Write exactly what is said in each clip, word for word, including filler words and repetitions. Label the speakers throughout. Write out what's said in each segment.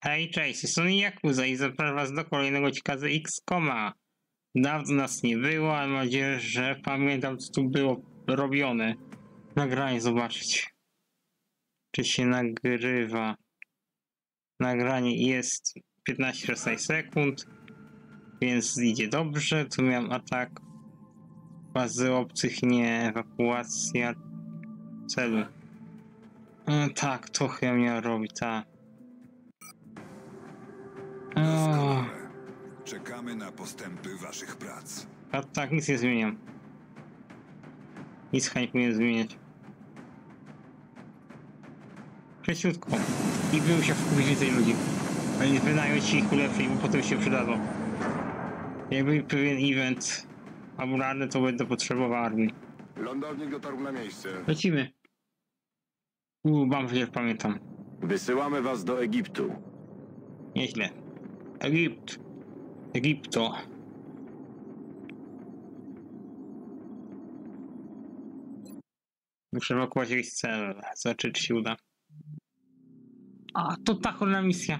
Speaker 1: Hej, cześć, jestem Jakuza i zapraszam was do kolejnego ciekawy X koma. Dawno nas nie było, ale mam nadzieję, że pamiętam, co tu było robione. Nagranie zobaczyć, czy się nagrywa. Nagranie jest piętnaście szesnaście sekund, więc idzie dobrze. Tu miałem atak bazy obcych, nie ewakuacja celu. E, tak, to chyba miał robić, tak. O.
Speaker 2: Czekamy na postępy waszych prac.
Speaker 1: A tak, nic nie zmieniam. Nic chęć powinien zmieniać. Przeciutko. I był się wkupić więcej ludzi. Ale nie wynająć ich ulepszeń, bo potem się przydadzą. Jakby pewien event fabularny, to będę potrzebował armii.
Speaker 3: Lądownik dotarł na miejsce.
Speaker 1: Lecimy. Uuu, mam przecież pamiętam.
Speaker 3: Wysyłamy was do Egiptu.
Speaker 1: Nieźle. Egipt. Egipto. Muszę ewakuować jakiś cel. Zobaczyć, czy się uda. A, to ta cholera misja.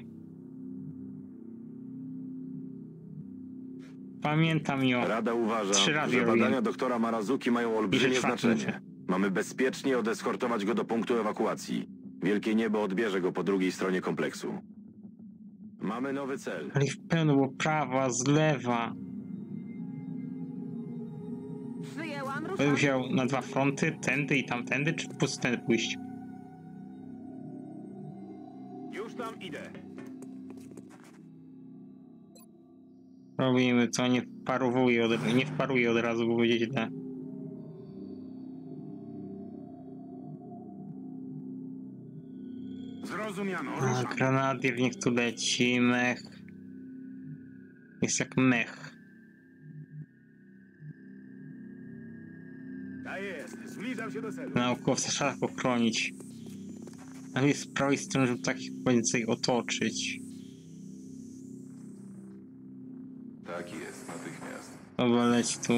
Speaker 1: Pamiętam ją.
Speaker 3: Rada uważa,
Speaker 1: Trzy razy
Speaker 3: że
Speaker 1: ją
Speaker 3: badania
Speaker 1: robiłem.
Speaker 3: doktora Marazuki mają olbrzymie
Speaker 1: czwarty
Speaker 3: znaczenie.
Speaker 1: muszę.
Speaker 3: Mamy bezpiecznie odeskortować go do punktu ewakuacji. Wielkie Niebo odbierze go po drugiej stronie kompleksu. Mamy nowy cel.
Speaker 1: Ale w pełno było prawa, z lewa.
Speaker 4: Przyjęłam,
Speaker 1: Będę
Speaker 4: ruszam.
Speaker 1: musiał na dwa fronty, tędy i tamtędy, czy po prostu tędy pójść?
Speaker 3: Już tam idę.
Speaker 1: Robimy co, nie wparowuję od, nie wparuję od razu, bo będzie źle.
Speaker 3: Zrozumiano,
Speaker 1: A, granadier niech tu leci, mech. Jest jak mech.
Speaker 3: Tak jest, zbliżam się do celu.
Speaker 1: Naukowca trzeba go chronić. Ale jest z prawej strony, żeby tak więcej otoczyć.
Speaker 2: Tak jest, natychmiast.
Speaker 1: Dobra, leć tu.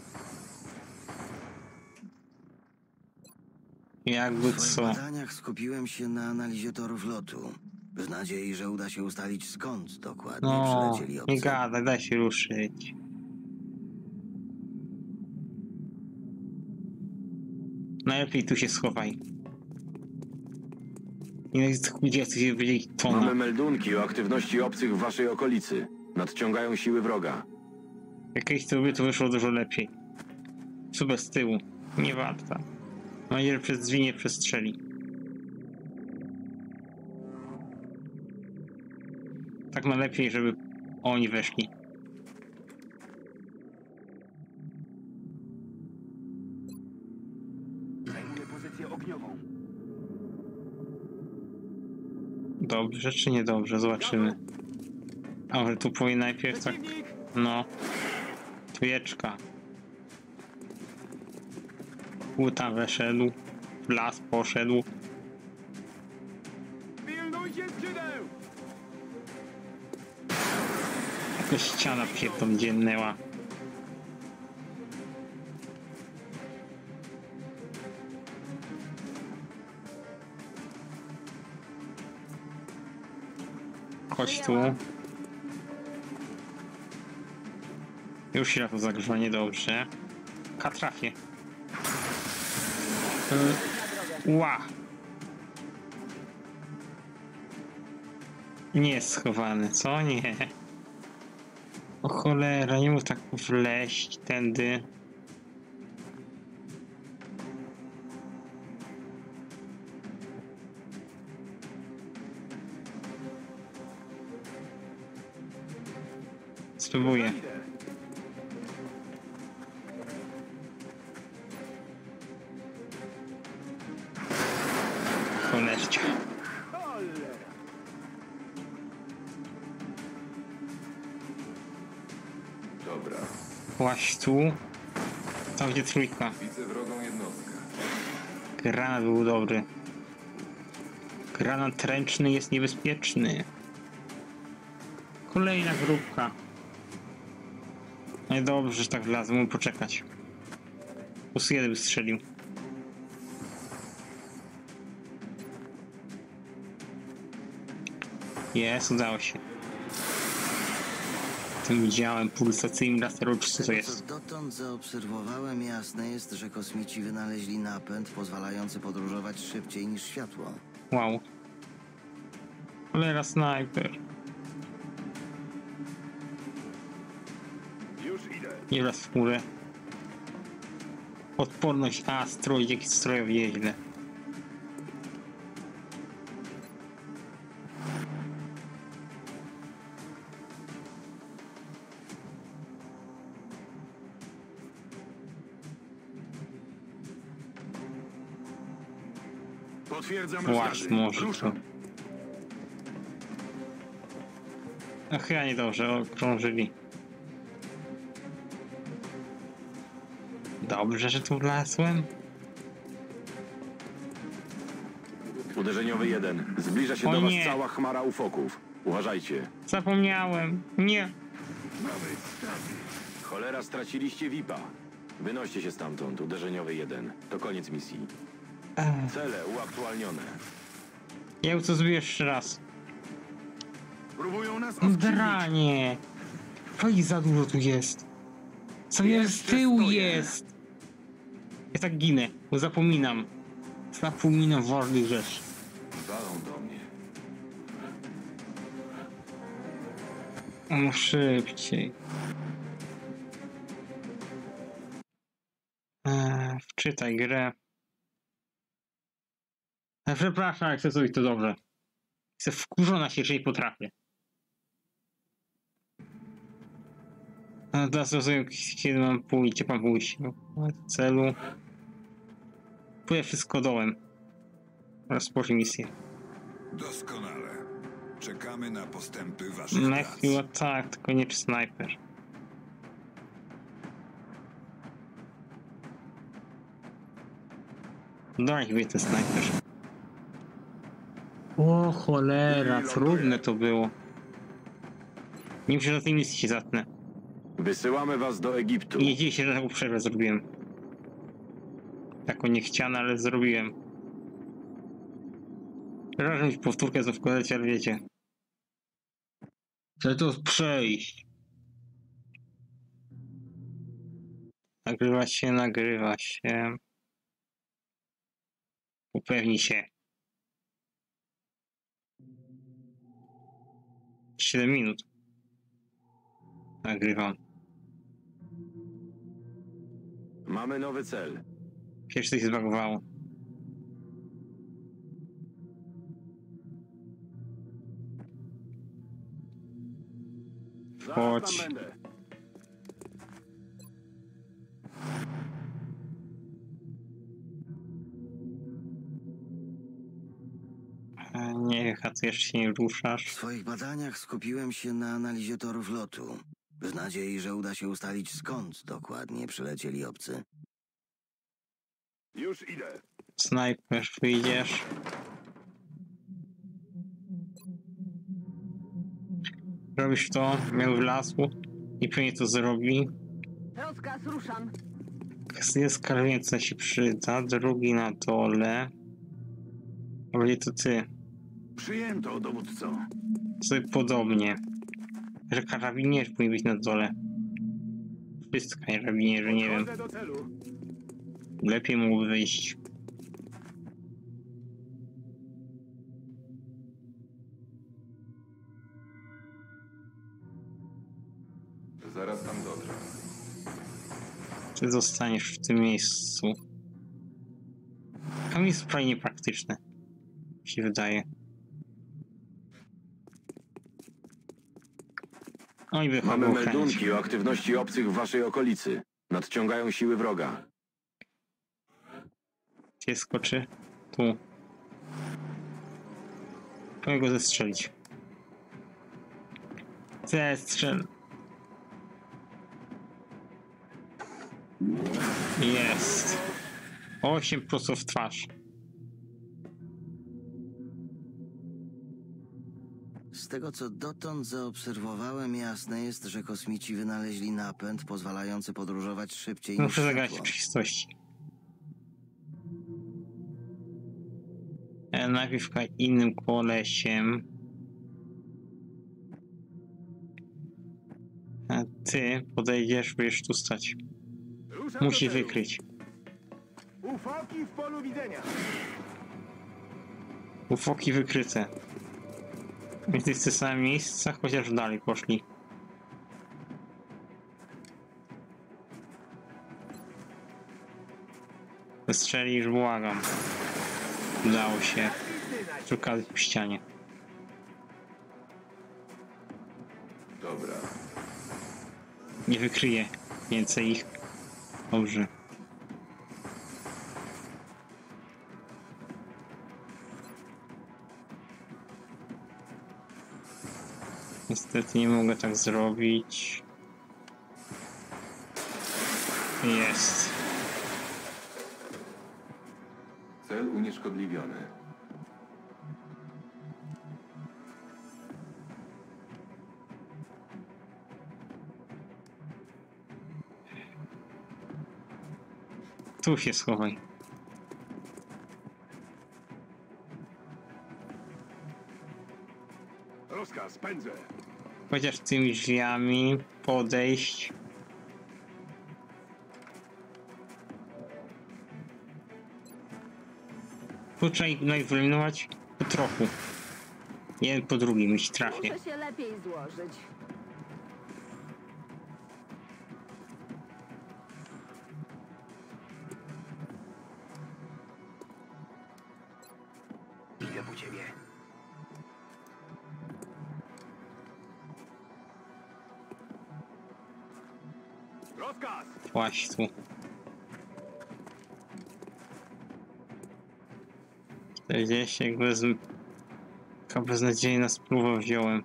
Speaker 1: Jakby
Speaker 5: W swoich
Speaker 1: co.
Speaker 5: badaniach skupiłem się na analizie torów lotu. W nadziei, że uda się ustalić, skąd dokładnie
Speaker 1: No,
Speaker 5: przylecieli obcy.
Speaker 1: nie gadaj, daj się ruszyć. Najlepiej tu się schowaj. Nie wiem, gdzie chcecie wiedzieć
Speaker 3: Mamy
Speaker 1: tona.
Speaker 3: meldunki o aktywności obcych w waszej okolicy. Nadciągają siły wroga.
Speaker 1: Jak kiedyś to by to wyszło dużo lepiej. Super z tyłu. Nie warto. Mam nadzieję, że przez drzwi nie przestrzeli. Tak najlepiej, żeby oni weszli.
Speaker 3: Zajmuję pozycję ogniową.
Speaker 1: Dobrze czy niedobrze? Zobaczymy. A może tu powinien najpierw tak... No. Tujeczka. U, tam weszedł. W las poszedł.
Speaker 3: Pilnujcie skrzydeł!
Speaker 1: Jakaś ściana pierdolę dziennęła. Chodź tu. Już się na to zagrzewa niedobrze. Ka trafię. Y, Ła! Nie jest schowany, co? Nie. O cholera, nie mógł tak wleźć tędy. Spróbuję. Cholercia.
Speaker 2: Dobra.
Speaker 1: Łaź tu. Tam gdzie trójka.
Speaker 2: Widzę wrogą jednostkę.
Speaker 1: Granat był dobry. Granat ręczny jest niebezpieczny. Kolejna grupka. No i dobrze, że tak wlazłem, mógł poczekać. Plus jeden by strzelił. Jest, udało się. Tym widziałem pulsacyjnym laseru, czy co to
Speaker 5: Co
Speaker 1: jest?
Speaker 5: dotąd zaobserwowałem, jasne jest, że kosmici wynaleźli napęd pozwalający podróżować szybciej niż światło.
Speaker 1: Wow. Cholera, snajper.
Speaker 3: Już idę.
Speaker 1: Nie raz w górę. Odporność A, stroj, jaki strojowi nieźle.
Speaker 3: Potwierdzam
Speaker 1: Właśnie,
Speaker 3: rozkazy.
Speaker 1: może.
Speaker 3: Ruszam.
Speaker 1: No chyba niedobrze, okrążyli. Dobrze, że tu wlazłem.
Speaker 3: Uderzeniowy jeden. Zbliża się
Speaker 1: O
Speaker 3: do was
Speaker 1: nie.
Speaker 3: cała chmara ufoków. Uważajcie.
Speaker 1: Zapomniałem. Nie.
Speaker 3: Cholera, straciliście V I P-a. Wynoście się stamtąd. Uderzeniowy jeden. To koniec misji.
Speaker 1: Ech.
Speaker 3: Cele uaktualnione.
Speaker 1: Ja co zrobię jeszcze raz.
Speaker 3: Próbują nas
Speaker 1: Dranie. Faj, za dużo tu jest. Co mnie z
Speaker 3: Jeszcze
Speaker 1: tyłu
Speaker 3: stoję.
Speaker 1: jest. Ja tak ginę, bo zapominam. Zapominam ważnych rzeczy.
Speaker 3: Walą do mnie.
Speaker 1: No szybciej. Eee, wczytaj grę. E, Przepraszam, jak chcę zrobić to dobrze. Chcę wkurzona się, jeżeli potrafię. A teraz rozumiem, kiedy mam pójść, gdzie mam pójść. No, celu. Pójdę wszystko dołem. Rozpocznij misję.
Speaker 2: Doskonale. Czekamy na postępy waszych
Speaker 1: No
Speaker 2: prac.
Speaker 1: chyba tak, tylko nie czy snajper. Daj mi ten snajper. O cholera, trudne to było. Nie muszę na tej misji się zatnę.
Speaker 3: Wysyłamy was do Egiptu.
Speaker 1: Nie dzieje się, że taką przerwę zrobiłem. Taką niechciane, ale zrobiłem. Przepraszam, że powtórkę znów wkładać, ale wiecie. Chcę to przejść. Nagrywa się, nagrywa się. Upewnij się. siedem minut. Nagrywam.
Speaker 3: Mamy nowy cel.
Speaker 1: Pierwszy coś zbagowało.
Speaker 3: Zaraz
Speaker 1: Chodź.
Speaker 3: tam będę.
Speaker 1: E, Nie, Hacy, się nie
Speaker 5: W
Speaker 1: ruszasz.
Speaker 5: swoich badaniach skupiłem się na analizie torów lotu. W nadziei, że uda się ustalić, skąd dokładnie przylecieli obcy.
Speaker 3: Już idę.
Speaker 1: Snajper, wyjdziesz. Robisz to, miał w lasu i pewnie to zrobi.
Speaker 4: Rozkaz, ruszam.
Speaker 1: Jest karmienie, co się przyda, drugi na dole. A będzie to ty.
Speaker 3: Przyjęto, dowódco.
Speaker 1: Sobie podobnie. Że karabinier powinien być na dole. Wszystko karabinierze, nie wiem.
Speaker 3: Podchodzę do celu.
Speaker 1: Lepiej mógłby wyjść.
Speaker 3: Zaraz tam dotrę.
Speaker 1: Ty zostaniesz w tym miejscu. Tam jest prawie niepraktyczne. Mi się wydaje. Oj, by
Speaker 3: Mamy
Speaker 1: chyba ochranić.
Speaker 3: meldunki o aktywności obcych w waszej okolicy. Nadciągają siły wroga.
Speaker 1: Gdzie skoczy? Tu. Powinien go zestrzelić. Zestrzel. Jest. Osiem prosto w twarz.
Speaker 5: Z tego, co dotąd zaobserwowałem, jasne jest, że kosmici wynaleźli napęd pozwalający podróżować szybciej niż
Speaker 1: Muszę zagrać w
Speaker 5: światło.
Speaker 1: czystości. E, najpierw innym kolesiem. A ty podejdziesz, będziesz tu stać.
Speaker 6: Ruszam
Speaker 1: Musi
Speaker 6: do celu.
Speaker 1: wykryć.
Speaker 6: Ufoki w polu widzenia.
Speaker 1: Ufoki wykryte. W tych samych miejscach, chociaż dalej poszli. Strzelisz, błagam. Udało się. Szukali w ścianie.
Speaker 3: Dobra.
Speaker 1: Nie wykryje więcej ich. Dobrze. Niestety nie mogę tak zrobić. Jest.
Speaker 3: Cel unieszkodliwiony.
Speaker 1: Tu się schowaj.
Speaker 6: Rozkaz, pędzę.
Speaker 1: Chociaż tymi drzwiami podejść. Tu trzeba ich wyeliminować po trochu. Jeden po drugim, jeśli trafię.
Speaker 4: Muszę się lepiej złożyć.
Speaker 6: Idę po ciebie. Rozkaz!
Speaker 1: Właśnie tu. czterdzieści, jak bez... Taka beznadziejna spluwa wziąłem.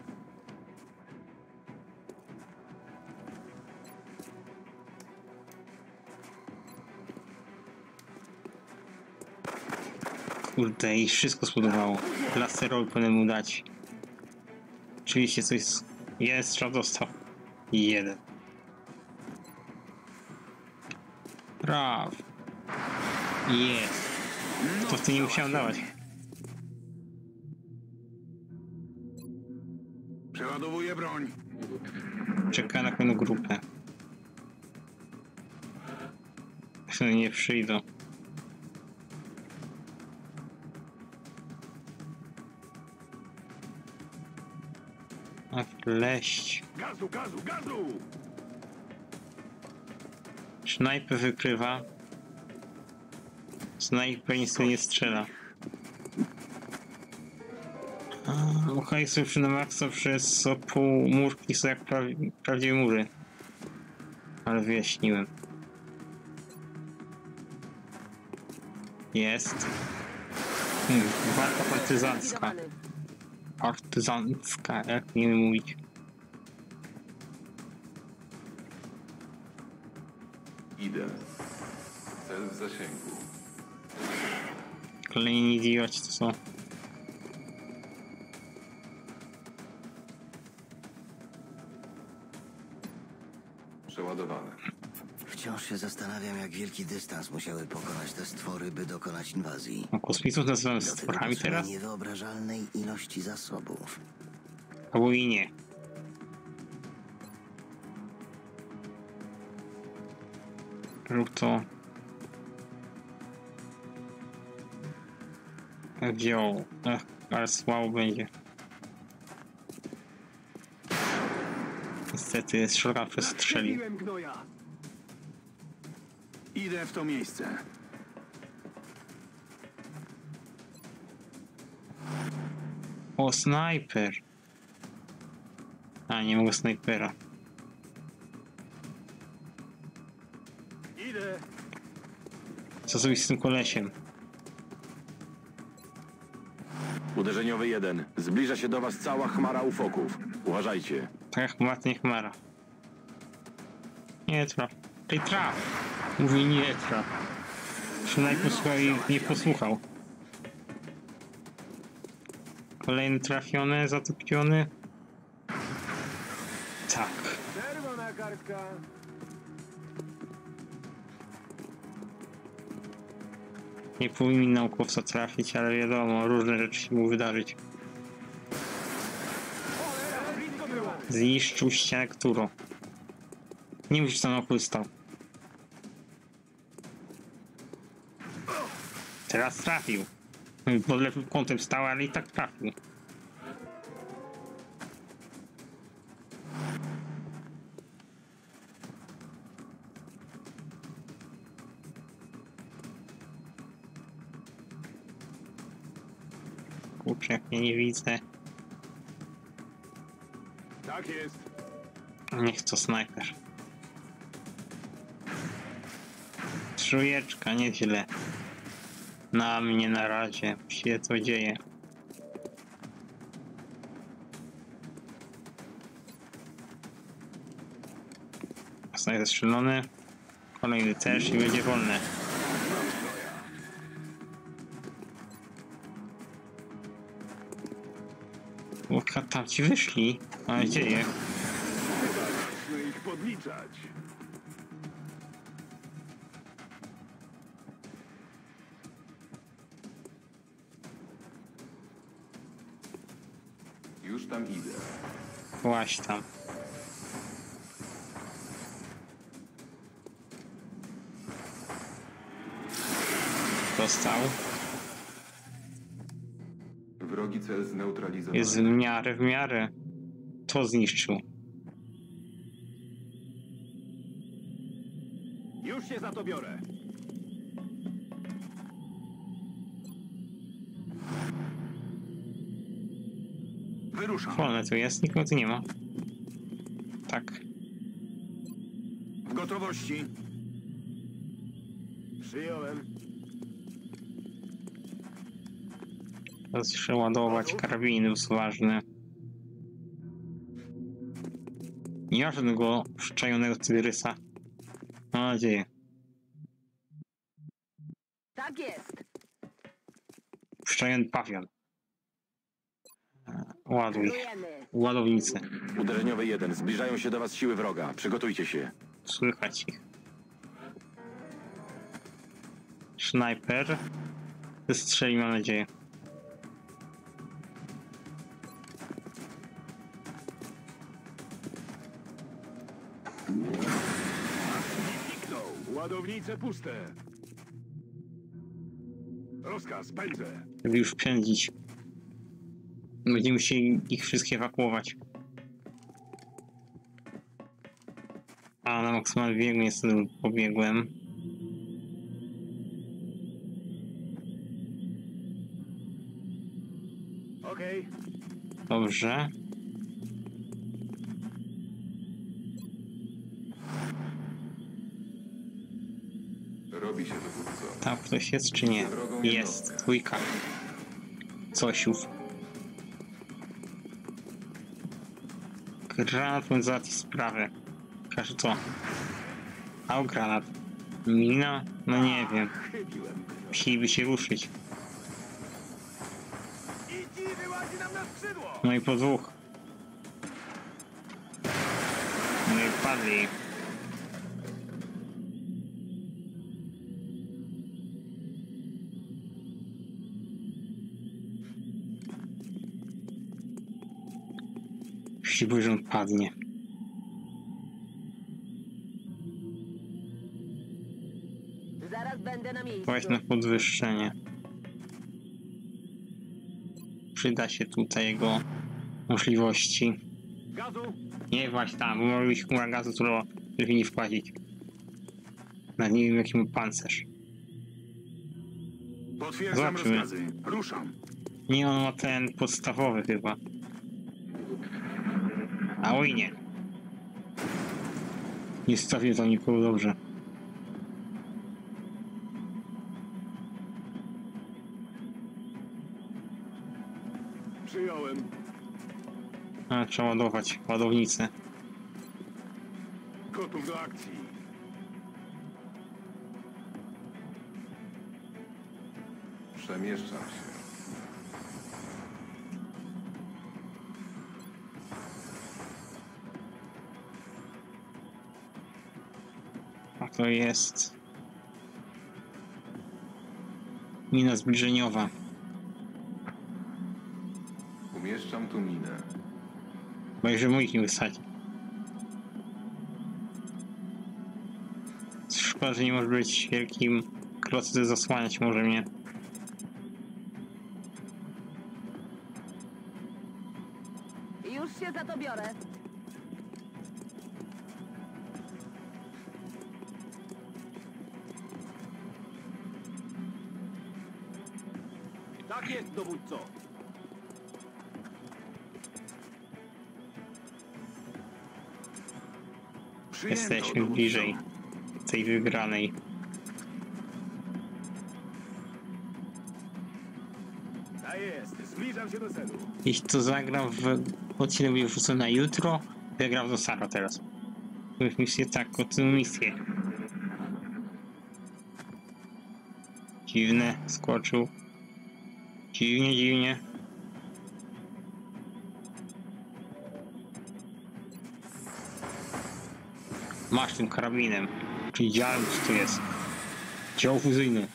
Speaker 1: Kurde, i wszystko spodobało. Laserowi powinien mu dać. Oczywiście coś z... Jest, strzał dostał. Jeden. Braw. Jest. To ty nie musiałem dawać.
Speaker 6: Przeładowuję broń.
Speaker 1: Czeka na pewną grupę. Jeśli nie przyjdą. A wleść.
Speaker 6: Gazu, gazu, gazu!
Speaker 1: Snajper wykrywa. Snajper nic nie strzela. Okej, są przy na maksa przez pół murki są jak prawi, prawdziwe mury. Ale wyjaśniłem. Jest. Hmm, walka partyzancka.
Speaker 4: Zlikwidowany.
Speaker 1: Partyzancka, jak nie mówić.
Speaker 3: Idę. Cel w zasięgu.
Speaker 1: Kolejni idioci to są.
Speaker 3: Przeładowane.
Speaker 5: Wciąż się zastanawiam, jak wielki dystans musiały pokonać te stwory, by dokonać inwazji.
Speaker 1: A kosmitów nazywamy
Speaker 5: Do tego
Speaker 1: stworami
Speaker 5: potrzeba
Speaker 1: teraz?
Speaker 5: niewyobrażalnej ilości zasobów.
Speaker 1: Albo i nie. Rób to. Wziął. Ech, ale słabo będzie. Niestety jest szlaka przestrzelił.
Speaker 6: Strzeliłem gnoja. Idę w to miejsce.
Speaker 1: O, snajper. A, nie mogę snajpera.
Speaker 6: Idę.
Speaker 1: Co zrobić z tym kolesiem?
Speaker 3: Uderzeniowy jeden. Zbliża się do was cała chmara ufoków. Uważajcie.
Speaker 1: Tak jak matnie chmara. Nie traf. Ej, traf! Mówi nie traf. Przynajmniej posłuchał i nie posłuchał. Kolejny trafiony, zatopiony. Tak.
Speaker 6: Czerwona kartka.
Speaker 1: Nie powinien naukowca trafić, ale wiadomo, różne rzeczy się mu wydarzyć.
Speaker 6: Cholera, blisko było.
Speaker 1: Zniszczył ścianę którą. Nie musisz samochód stał. Teraz trafił. Pod lewym kątem stał, ale i tak trafił. Kurczę, jak mnie nie widzę.
Speaker 6: Tak jest.
Speaker 1: Niech to snajper. Trójeczka, nieźle. Na mnie na razie się to dzieje. Zostaje zestrzelony. Kolejny też i będzie wolny. Łuka, tam ci wyszli. Ale dzieje.
Speaker 6: Musimy ich podliczać.
Speaker 2: Już tam idę.
Speaker 1: Właś tam. Dostał.
Speaker 2: Wrogi cel zneutralizowany.
Speaker 1: Jest w miarę, w miarę. To zniszczył.
Speaker 6: Już się za to biorę. Wyruszam.
Speaker 1: Wolne tu jest, nikogo tu nie ma. Tak.
Speaker 6: W gotowości. Przyjąłem.
Speaker 1: Teraz jeszcze ładować karabiny, jest ważne. Nie ma żadnego szczajonego tygrysa. Mam nadzieję.
Speaker 4: Tak jest.
Speaker 1: Szczajony pawian. Ładuj.
Speaker 4: Kierujemy.
Speaker 1: Ładownicy.
Speaker 3: Uderzeniowy jeden. Zbliżają się do was siły wroga. Przygotujcie się.
Speaker 1: Słychać ich. Snajper. Wystrzeli, mam nadzieję.
Speaker 6: Zniknął. Ładownice puste. Rozkaz, pędzę.
Speaker 1: Żeby już pędzić. Będziemy musieli ich wszystkich ewakuować. A na maksymalny biegu niestety pobiegłem.
Speaker 6: Okej.
Speaker 1: Dobrze.
Speaker 2: Robi się dowódco.
Speaker 1: Tam ktoś jest czy nie? Jest. Dwójka. Cosiów. Granat mógł załatwić sprawę. Każe co? A granat. Mina? No nie wiem.
Speaker 6: Chybiłem.
Speaker 1: Musieliby się ruszyć.
Speaker 6: I ci wyłazi nam na skrzydło.
Speaker 1: No i po dwóch. No i padli. Jeśli bój, że on padnie.
Speaker 4: Zaraz będę na miejscu.
Speaker 1: Właśnie na podwyższenie. Przyda się tutaj jego możliwości.
Speaker 6: Gazu.
Speaker 1: Nie właśnie tam, bo może być chmura gazu, którą lepiej nie wpłacić. Na nie wiem jaki ma pancerz.
Speaker 6: Potwierdzam
Speaker 1: Zobaczymy.
Speaker 6: rozkazy. Ruszam.
Speaker 1: Nie, on ma ten podstawowy chyba. A oj nie. Nie stawię tam nikogo dobrze.
Speaker 6: Przyjąłem.
Speaker 1: A, trzeba ładować ładownicę.
Speaker 6: Gotów do akcji.
Speaker 2: Przemieszczam się.
Speaker 1: A to jest mina zbliżeniowa.
Speaker 2: Umieszczam tu minę.
Speaker 1: Bo jeżeli moich nie wysadzi. Szkoda, że nie może być wielkim krocy, zasłaniać może mnie.
Speaker 4: Już się za to biorę.
Speaker 6: Tak jest, dowódco.
Speaker 2: Przyjęto,
Speaker 1: Jesteśmy
Speaker 2: dowódco.
Speaker 1: bliżej tej wygranej.
Speaker 6: Tak jest, zbliżam się do celu.
Speaker 1: Jeśli to zagram w odcinek będzie wrzucony na jutro, to ja gram do Sara teraz. Już misję tak, kontynuuję misję. Dziwne, skoczył. Dziwnie, dziwnie. Masz tym karabinem. Czyli działem, co tu jest. Dział fuzyjny.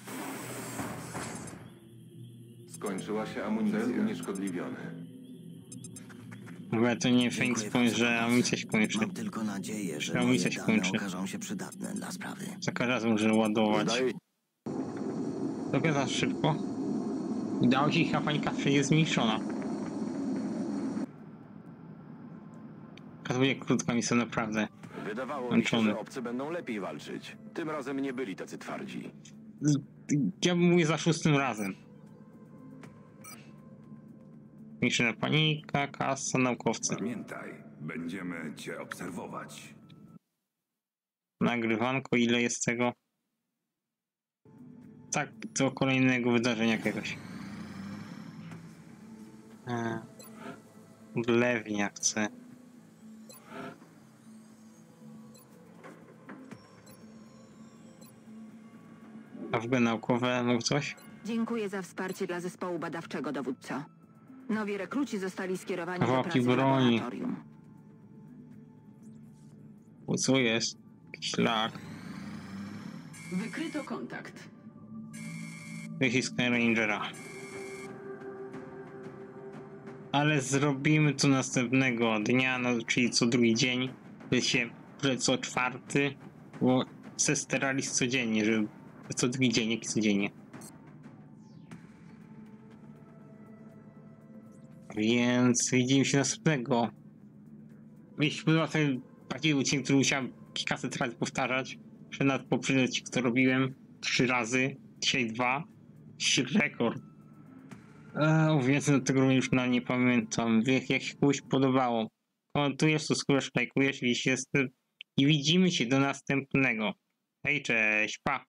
Speaker 7: Skończyła się amunicja. Cel unieszkodliwiony.
Speaker 1: Chyba to nie Phoenix
Speaker 5: Dziękuję
Speaker 1: Point,
Speaker 5: wam
Speaker 1: że
Speaker 5: za pomoc.
Speaker 1: amunicja się kończy.
Speaker 5: Mam tylko nadzieję, że
Speaker 1: Amunicja
Speaker 5: moje
Speaker 1: się
Speaker 5: dane
Speaker 1: kończy.
Speaker 5: okażą się przydatne dla sprawy.
Speaker 1: Za każdym razem muszę ładować.
Speaker 3: Wydaje
Speaker 1: Robię za szybko. Udało się, ich panika jest zmniejszona. To będzie krótka misja, naprawdę.
Speaker 3: Wydawało mi się,
Speaker 1: Męczony.
Speaker 3: że obcy będą lepiej walczyć. Tym razem nie byli tacy twardzi.
Speaker 1: Ja bym mówił za szóstym razem. Zmniejszona panika, kasa, naukowcy.
Speaker 2: Pamiętaj, będziemy cię obserwować.
Speaker 1: Nagrywanko, ile jest tego? Tak, do kolejnego wydarzenia jakiegoś. Eee, Wlewnia chcę. A w ogóle naukowe, mógł coś?
Speaker 8: Dziękuję za wsparcie dla zespołu badawczego, dowódco. Nowi rekruci zostali skierowani do
Speaker 1: Kawałki
Speaker 8: pracy w
Speaker 1: broni.
Speaker 8: laboratorium.
Speaker 1: O, co jest? Jakiś lag.
Speaker 9: Wykryto kontakt.
Speaker 1: Wyścig Sky Rangera. Ale zrobimy to następnego dnia, no, czyli co drugi dzień. To się, że co czwarty, bo chcę starali codziennie, żeby co drugi dzień, jak i codziennie. Więc widzimy się następnego. Jeśli podoba ten taki odcinek, który musiałem kilkaset razy powtarzać, że nad poprzednim odcinku to robiłem trzy razy, dzisiaj dwa. Rekord. Eee, więcej do tego już na nie pamiętam. Jak, jak się komuś podobało. Komentujesz, subskrybujesz, lajkujesz, jeśli jest. I widzimy się do następnego. Hej, cześć, pa!